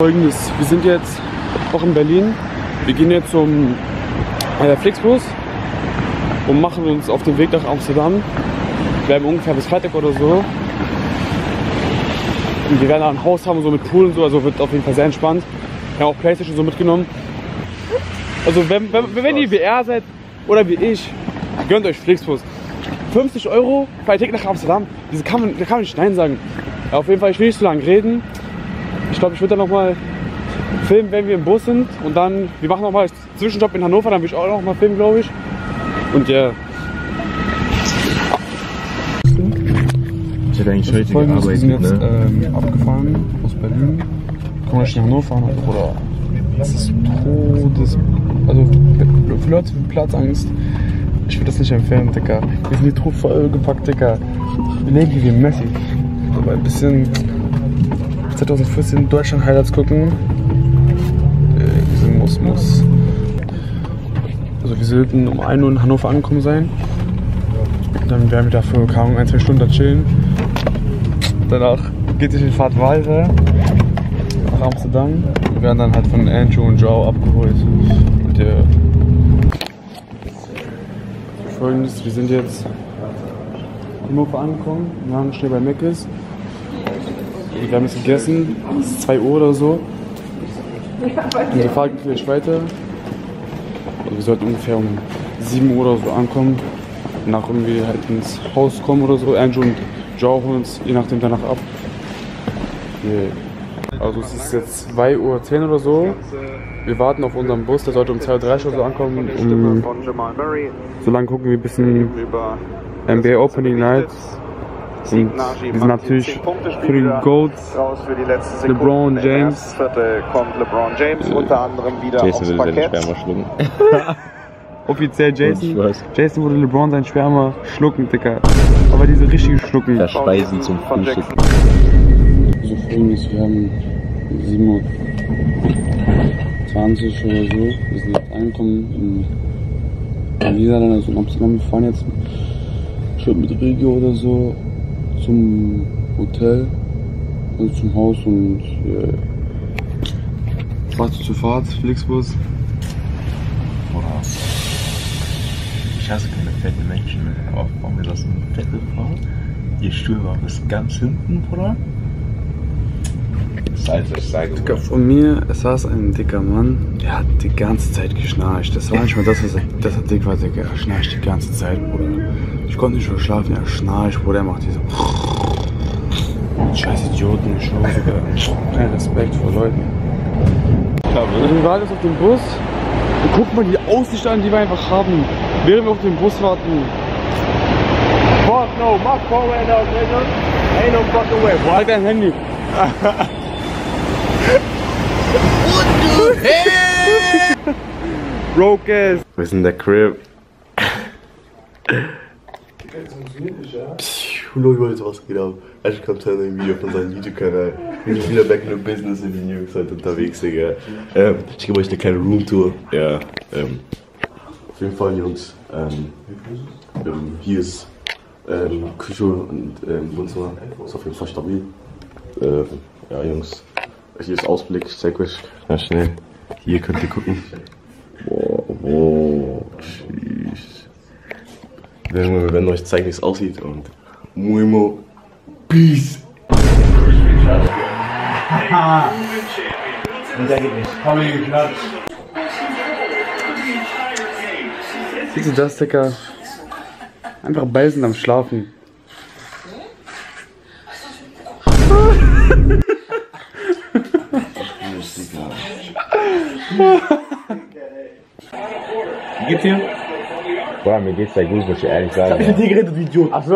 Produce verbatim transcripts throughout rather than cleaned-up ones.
Folgendes, wir sind jetzt auch in Berlin. Wir gehen jetzt zum äh, Flixbus und machen uns auf den Weg nach Amsterdam. Wir bleiben ungefähr bis Freitag oder so. Und wir werden da ein Haus haben, so mit Pool und so, also wird auf jeden Fall sehr entspannt. Wir haben auch Playstation so mitgenommen. Also wenn, wenn, wenn ihr wie er seid oder wie ich, gönnt euch Flixbus. fünfzig Euro für ein Ticket nach Amsterdam, das kann man, da kann man nicht Nein sagen. Ja, auf jeden Fall, ich will nicht so lange reden. Ich glaube, ich würde dann nochmal filmen, wenn wir im Bus sind. Und dann, wir machen nochmal einen Zwischenstopp in Hannover, dann will ich auch nochmal filmen, glaube ich. Und ja. Ich hätte eigentlich heute gearbeitet, wir sind jetzt ne? ähm, abgefahren aus Berlin. Kommen wir nach Hannover, oder? Das ist Todes... Also, für Leute mit Platzangst, ich würde das nicht empfehlen, Digga. Wir sind hier tot voll gepackt, Digga. Wir leben hier wie Messi. Aber ein bisschen zwanzig vierzehn Deutschland Highlights gucken. Wir sind muss, muss. Also wir sollten um ein Uhr in Hannover angekommen sein. Dann werden wir dafür kaum ein, zwei Stunden da chillen. Danach geht sich die Fahrt weiter nach Amsterdam. Wir werden dann halt von Andrew und Joe abgeholt. Und ja. Folgendes, wir sind jetzt in Hannover angekommen. Wir waren schnell bei Mc's. Wir haben jetzt gegessen. Es ist zwei Uhr oder so. Unsere Fahrt geht gleich weiter. Also wir sollten ungefähr um sieben Uhr oder so ankommen. Danach irgendwie halt ins Haus kommen oder so. Andrew und Joe holen uns je nachdem danach ab. Yeah. Also es ist jetzt zwei Uhr zehn oder so. Wir warten auf unseren Bus, der sollte um zwei Uhr dreißig oder so ankommen. Um, so lange gucken wir ein bisschen N B A Opening Night. Und wir sind natürlich für den Goats, LeBron James. Kommt LeBron James unter anderem wieder Jason aufs will seine Parkett. Sperma schlucken. Offiziell Jason. Jason würde LeBron seinen Sperma schlucken, Dicker. Aber diese richtigen Schlucken. Verspeisen zum Frühstück. So folgendes, wir haben sieben Uhr zwanzig oder so. Wir sind jetzt angekommen in den Niederlanden, also in Amsterdam. Wir fahren jetzt schon mit Regio oder so zum Hotel, also zum Haus und äh, Fahrt zur Fahrt, Flixbus. Oder? Ich hasse keine fetten Menschen, aber warum wir das eine fette Frau? Ihr Stuhl war bis ganz hinten, oder? Seite, Seite. Dicker, von mir, es saß ein dicker Mann, der hat die ganze Zeit geschnarcht. Das war nicht mal das, was er, dass er dick war, Dicker. Er schnarcht die ganze Zeit, Bruder. Ich konnte nicht mehr schlafen, er schnarcht, Bruder. Er macht diese scheiß Idioten, ich schwöre, Digga. Kein Respekt vor Leuten. Also wir warten jetzt auf den Bus und guck mal die Aussicht an, die wir einfach haben, während wir auf den Bus warten. Fuck no, my forward out, nigga. Ain't no fucking way. Sag dein Handy. Broke ass. Wir sind in der Crib. Leute, was geht ab? Ich komme zu einem Video von seinem YouTube-Kanal. Wir sind wieder back in the business und die Jungs heute unterwegs, Digga. Ähm, ich gebe euch eine kleine Roomtour. Ja, ähm, auf jeden Fall, Jungs. Ähm, ähm, hier ist ähm, Küche und ähm, Wohnzimmer. Ist auf jeden Fall stabil. Ähm, ja, Jungs. Hier ist Ausblick. Ich zeig euch ganz schnell. Hier könnt ihr gucken. Boah, boah, tschüss. Wir werden euch zeigen, wie es aussieht und Muimo, Peace! Und der geht nicht. Komm in den Klatsch. Siehst du das, Dicker? Einfach beißen am Schlafen. Wie geht's dir? Boah, mir geht's sehr gut, muss ich ehrlich sagen. Ich hab mit dir geredet, du Idiot! Achso.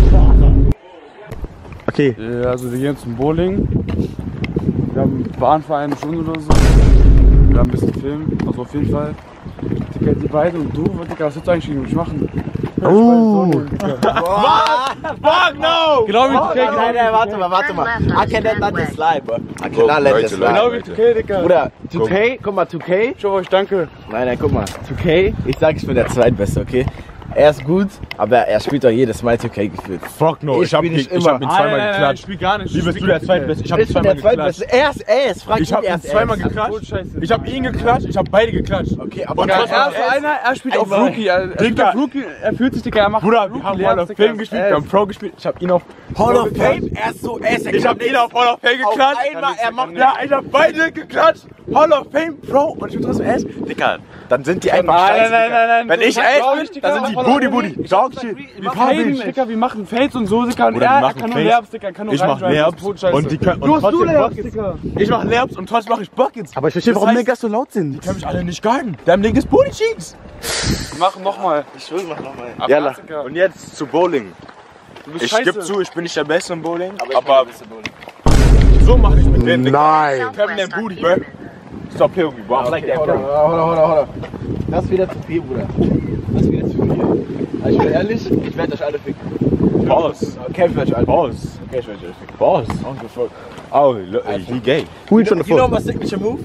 Okay. Ja, also wir gehen zum Bowling. Wir haben waren vor einer Stunde oder so. Wir haben ein bisschen Film, also auf jeden Fall. Digga, die beiden und du, Digga, was willst du eigentlich gegen mich machen? Oh! Fuck no! Genau wie Nein, Digga, nein, warte mal, warte mal. I cannot let this slide, bro. I cannot let this genau slide. wie zwei K, Digga. Bruder, zwei K, guck mal, zwei K. Ich hoffe euch, danke. Nein, nein, guck mal. zwei K, ich sag, ich bin der Zweitbeste, okay? Er ist gut, aber er spielt doch jedes Mal zwei K gefühlt. Fuck no, ich, ich hab, spiel ihn, nicht ich immer. hab ihn zweimal Nein, nein, nein, geklatscht. ich spiel gar nicht. Wie bist du der Zweitbeste? Ich hab ihn Ich bin zweimal der Zweitbeste. geklatscht. Er ist, er ist, frag Ich hab ihn ihn erst. zweimal er ist. geklatscht. Ich hab ihn geklatscht, ich hab beide geklatscht. Okay, aber Und Ja, trotzdem- er ist so einer, er spielt auf Einmal. Rookie. Er, er spielt Digga. auf Rookie, er fühlt sich, Digga, er macht Bruder, Rookie, wir haben lernt, Hall of Digga. Fame gespielt, wir haben Pro gespielt. Ich hab ihn auf Hall Pro of geklatscht. Fame, er ist so, er ist Ich hab ihn auf Hall of Fame geklatscht. einmal, er macht Ja, ich hab beide geklatscht. Hall of Fame, Pro. Und ich bin trotzdem S. Digga, dann sind die einfach Nein, scheiße. nein, nein, Digga. nein, nein. Wenn ich So, S glaub bin, ich, Digga, dann sind die Hall of Booty Fame. Booty. Dog shit. Wir faden, Digga, wir machen Fades und so, Digga, und Oder er, wir er machen kann nur Fades. Lerbs, Digga, er kann nur Ich mach reindriven, Lerbs das ist Totscheiße. und die können Du hast trotzdem du Lerbs, Buckets. Digga. Ich mach Lerbs und trotzdem mach ich Buckets. Aber ich verstehe, Das warum heißt, Niggas so laut sind. Die können mich alle nicht guarden. Deinem Ding ist Booty Cheeks. Mach nochmal. Ich will, mach nochmal. Jalla. Und jetzt zu Bowling. Du bist Ich scheiße. gebe zu, ich bin nicht der Beste im Bowling, aber, so mache ich mit denen. Nein. Permanent Booty, bro. Stop playing with me, bro. I like that, Hold on, bro. hold on, hold on, hold on. Das ist wieder zu viel, Bruder. Das ist wieder zu viel. Also ich bin ehrlich, ich werde euch alle ficken. Boss. Okay, ich werde euch alle Boss. Okay, ich werde euch alle ficken. Boss. Oh, look, he gay. Who you trying to fuck? You know my signature move?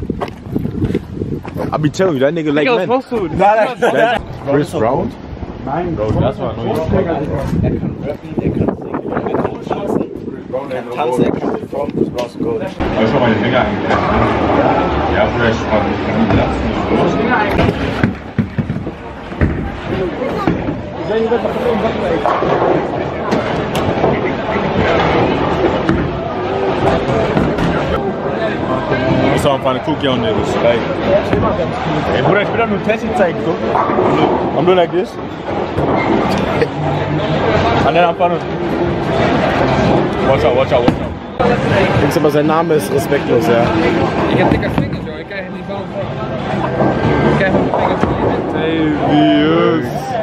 I be telling you, that nigga like Digga, was men. machst du? That- Chris Brown? Nein, Bro, das war neu. Er kann rappen, er kann singen, er kann tanzen. Er kann tanzen, er kann performen, das brauchst du Gold. Aber ich war meine Finger eigentlich. Ja, vielleicht war ich lassen. Ich saw him find a cookie on niggas. Like, hey, Bruder, ich will doch nur Tessie zeigen, guck. I'm doing like this. And then I'm finding. Watch out, watch out, watch out. Denkst aber sein Name ist respektlos, ja. Ik heb dikke vingers, joh. Ik krijg het niet van. Ik krijg mijn vingers niet. Tavius.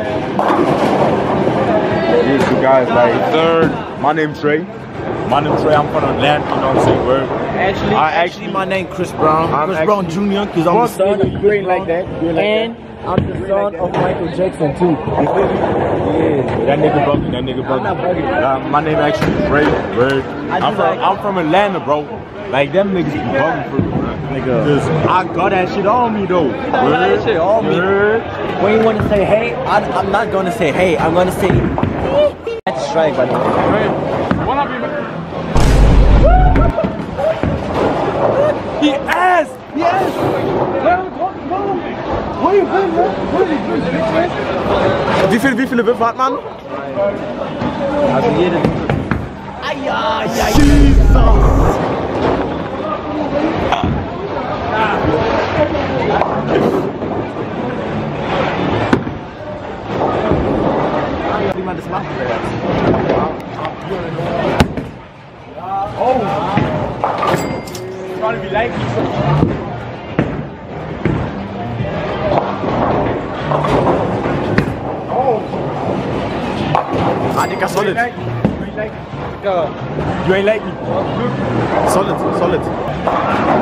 Yes, you guys, like, third. My name's Trey. My name's Trey, I'm from Atlanta, you know what I'm saying? Word. Actually, I actually, my name Chris Brown. I'm Chris actually- Brown Junior because I'm the son of You ain't like that. You ain't like and I'm the son of Michael Jackson too. That nigga bugging, that nigga bugging. not bugging. Uh, my name actually is Ray. Word. I do I'm from, like- I'm from Atlanta, bro. Like, them niggas be bugging for me, bro. Nigga. Cause I got that shit on me, though. I got that shit on me. Word. When you want to say hey, I, I'm not going to say hey. I'm going to say that's a strike, by the way. One of you. He asked! He asked! Wie viele, wie viele Würfe hat man? Also jede. Ay, ay, ay. Wie man das macht, Trying to be like Ah, nigga, solid. You ain't like me. Solid, solid.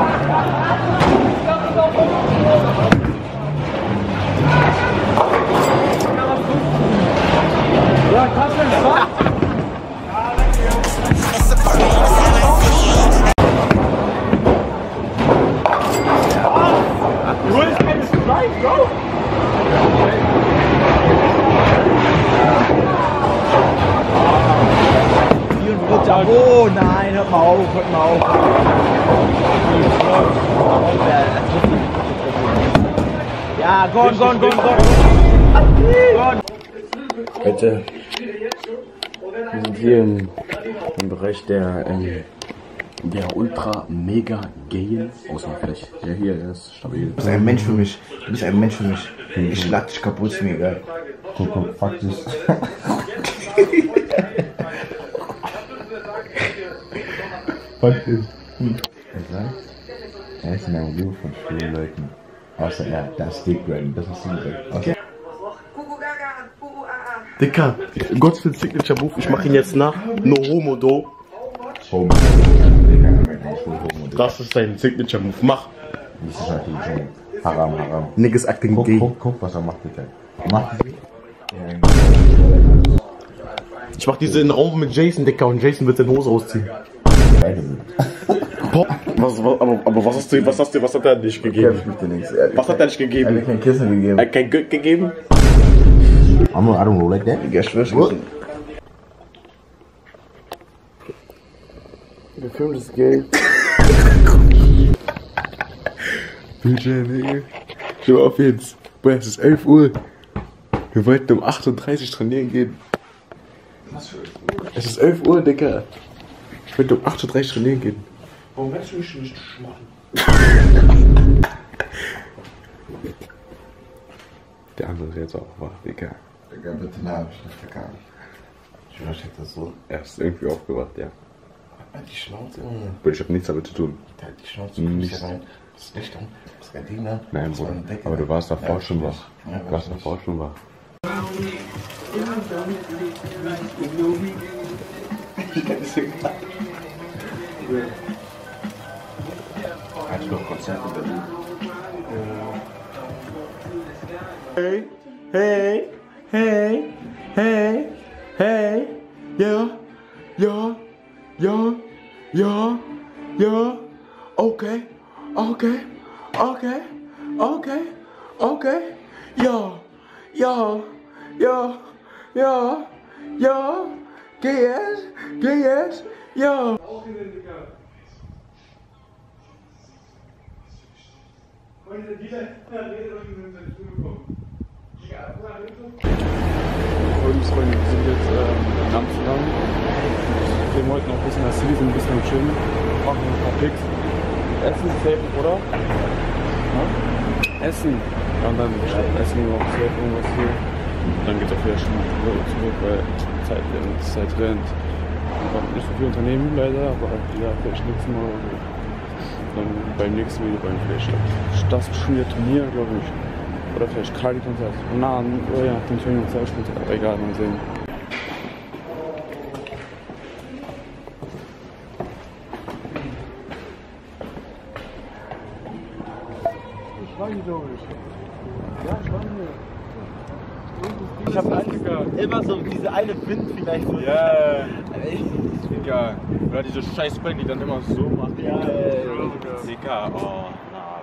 You wanna get this right, bro? Oh nein, hört mal auf, hört mal auf. Ja, gone, gone, gone, gone. Leute, wir sind hier im, im Bereich der, ähm, der ultra mega gayen Außenfläche. Ja, hier, der ist stabil. Du bist ein Mensch für mich. Du bist ein Mensch für mich. Ich schlag dich kaputt, ist mir egal. Guck, guck, fuck this. Fuck this. Er sagt, er ist in einer Umgebung von vielen Leuten. Außer er, das ist Dick Brandon. Das ist Dick Okay. Dicker, Gott's für Signature Move, ich mach ihn jetzt nach. No homo, do. Homo. Das ist dein Signature Move, mach. Das ist halt so haram, haram. Niggas acting Guck, gay. guck, guck, was er macht, bitte. Macht es nicht? Ich mach diese in den Raum mit Jason, Dicker, und Jason wird seine Hose ausziehen. Boah, was, was, aber, aber was hast du, was hast du, was hat er nicht gegeben? Ich möchte nichts, ehrlich. Was hat er nicht Er hat gegeben? mir kein Kissen gegeben. Er hat kein Geld gegeben? I'm not, I don't roll like that. Ich schwör's What? Der Film ist gay. Bitte, Digga. Schau auf jetzt. Boah, es ist elf Uhr. Wir wollten um acht Uhr dreißig trainieren gehen. Was für elf Uhr? Es ist elf Uhr, Digga. Ich wollte um acht Uhr dreißig trainieren gehen. Warum willst du mich nicht machen? Der andere ist jetzt auch wach, Digga. Digga, bitte, nein, hab ich nicht verkannt. Ich schwör, ich hätte das so. Er ist irgendwie aufgewacht, ja. Halt die Schnauze, Junge. Aber ich hab nichts damit zu tun. Halt die Schnauze, Nichts. rein. Das Licht an, das Gardiner. Nein, das Bruder. war eine Decke. Aber du warst davor Ja, schon ich wach. weiß. Ja, Du warst weiß ich. davor schon wach. Hast du noch Konzerte in Berlin? Hey, hey, hey, hey, hey, ja, ja, ja, ja, ja, okay, okay, okay, okay, okay, ja, ja, ja, ja, ja, geh jetzt, geh jetzt, ja. Freunde, wir sind jetzt ähm, in Amsterdam. Wir filmen heute noch ein bisschen das City, sind ein bisschen am Chillen, machen ein paar Pics. Essen ist safe, oder? Ja? Essen. Ja, und dann essen wir noch safe irgendwas hier. Und dann geht es auch wieder schon zurück, weil die Zeit, die Zeit rennt. Wir haben nicht so viel Unternehmen leider, aber ja, vielleicht nächstes Mal. Also, dann beim nächsten Video beim vielleicht das Turnier, Turnier, glaube ich. Oder vielleicht Kali-Konzert. Na, oh ja, den Turnier uns auch später. Aber egal, mal sehen. Ich war hier, glaube ich. Ja, ich war hier. Ich hab einen Immer so diese eine Wind vielleicht so. Ja, Digga. Oder diese scheiß Band, die dann immer so macht. Ja, ja, ja. Digga, oh, na,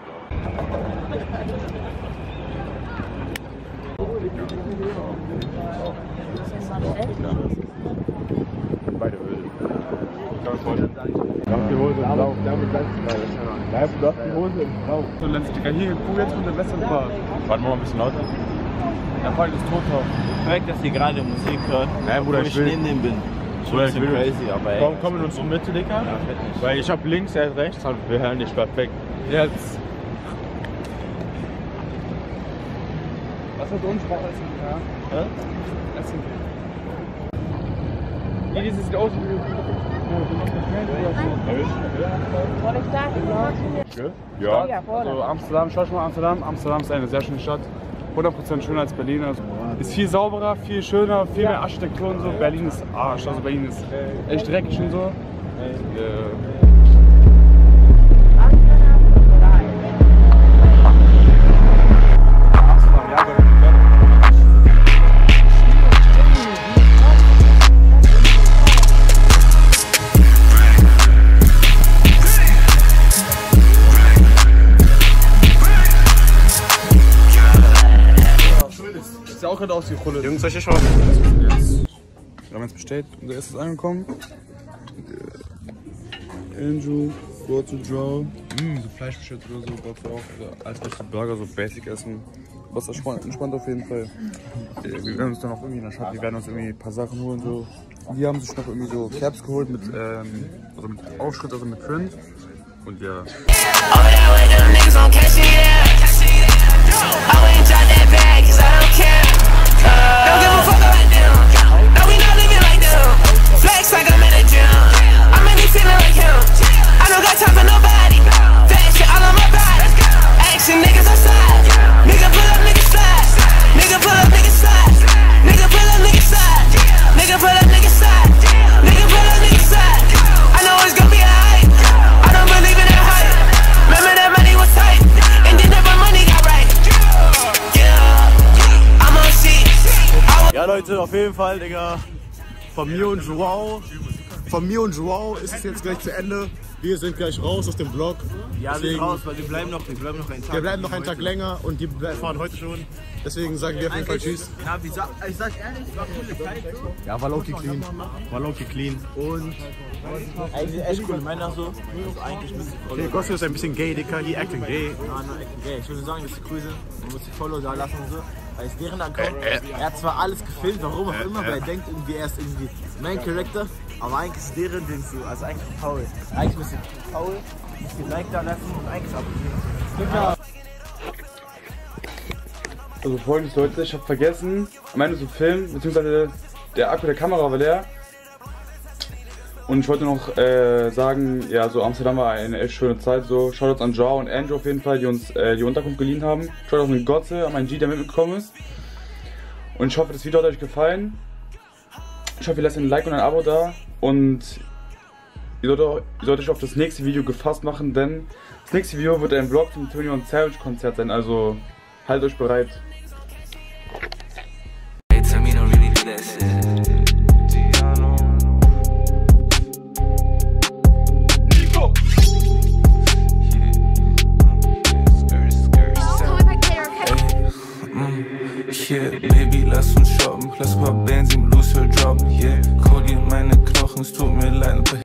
Beide Öl. Darf die Hose im Blau. Darf die Hose im Blau. So, Lenz, Digga, hier, guck jetzt von der Westernpark. Warte mal ein bisschen lauter. Der Park ist tot. Perfekt, dass ihr gerade Musik hört. Nein, Bruder, obwohl ich will- neben dem bin. Bruder, Ich ich bin will- crazy, aber ey. Komm, komm in unsere Mitte, Digga. Ja, fett nicht. Weil ich hab links, er hat rechts, und wir hören dich perfekt. Jetzt. Was mit uns braucht Essen? Ja? Hä? Essen. Nee, dieses sieht aus wie. Soll ich sagen? Ja. Ja, vorne. Also Amsterdam, schau schon mal Amsterdam. Amsterdam ist eine sehr schöne Stadt. hundert Prozent schöner als Berlin. Also ist viel sauberer, viel schöner, viel mehr Architektur und so. Berlin ist Arsch. Also Berlin ist echt dreckig und so. Äh, Amsterdam, ja, aber- Sieht auch gerade aus wie Chulle. Jungs, soll ich schon? Wir haben jetzt bestellt, unser erstes ist angekommen. Andrew, go to draw. Mm, so Fleisch bestellt oder so, brauchst du auch. Also als beste Burger, so Basic essen. Was entspannt, entspannt auf jeden Fall. Wir wir werden uns dann auch irgendwie in der Stadt, wir werden uns irgendwie ein paar Sachen holen. So. Die haben sich noch irgendwie so Caps geholt mit, ähm, also mit Aufschritt, also mit Print. Und ja. Ja Leute, auf jeden Fall, Digga. Von mir und Joao. Von mir und Joao ist es jetzt gleich zu Ende. Wir sind gleich raus aus dem Vlog. Ja, wir sind raus, weil wir bleiben noch, wir bleiben noch einen Tag. Wir bleiben noch einen Tag heute. länger und die fahren heute schon. Deswegen sagen wir auf jeden Fall Tschüss. Ja, ich sag, ich sag ehrlich, es war coole Zeit. Ja, war low-key clean. War low-key clean. Und eigentlich echt coole Männer so. Also eigentlich müssen die Okay, Gossip ist ein bisschen gay, Dicker, die acting gay. Ja, nur acting gay. Ich würde sagen, dass die cool sind. Man muss die Follow da lassen und so. Weil es deren Account. Er hat zwar alles gefilmt, warum auch immer, weil er denkt irgendwie, er ist irgendwie Main Character. Aber eigentlich ist deren Ding so, also eigentlich Paul. Eigentlich müssen Paul den Like da lassen und eigentlich abonnieren. Also folgendes Leute, ich habe vergessen, am Ende zu filmen, beziehungsweise der Akku der Kamera war leer. Und ich wollte noch äh, sagen, ja, so Amsterdam war eine echt schöne Zeit. So, Shoutouts an Joao und Andrew auf jeden Fall, die uns äh, die Unterkunft geliehen haben. Shoutouts an Gotze, an meinen G, der mitgekommen ist. Und ich hoffe, das Video hat euch gefallen. Ich hoffe, ihr lasst ein Like und ein Abo da. Und ihr sollt, ihr sollt euch auf das nächste Video gefasst machen, denn das nächste Video wird ein Vlog zum twenty-one Savage Konzert sein. Also haltet euch bereit. Yeah, baby, lass uns shoppen, lass paar Bands im Loser droppen.